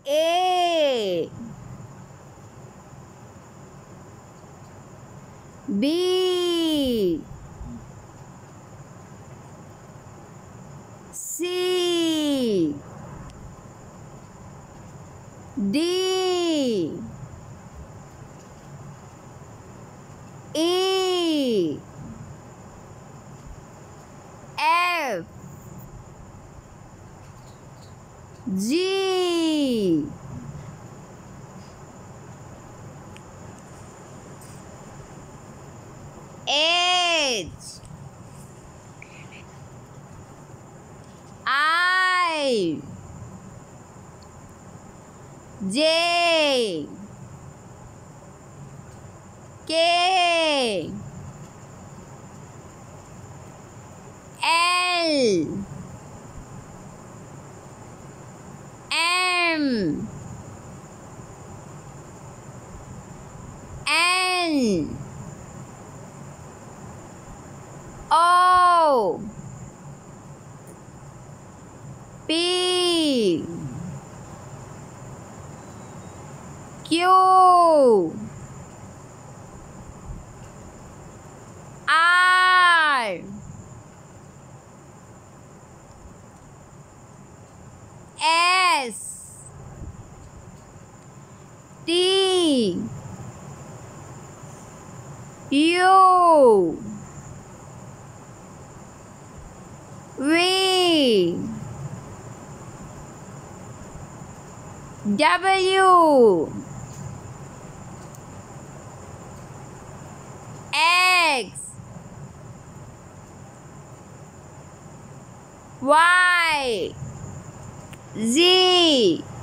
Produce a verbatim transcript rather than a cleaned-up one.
A B C D E F G H I J K L M N O P Q R S T U V W X Y Z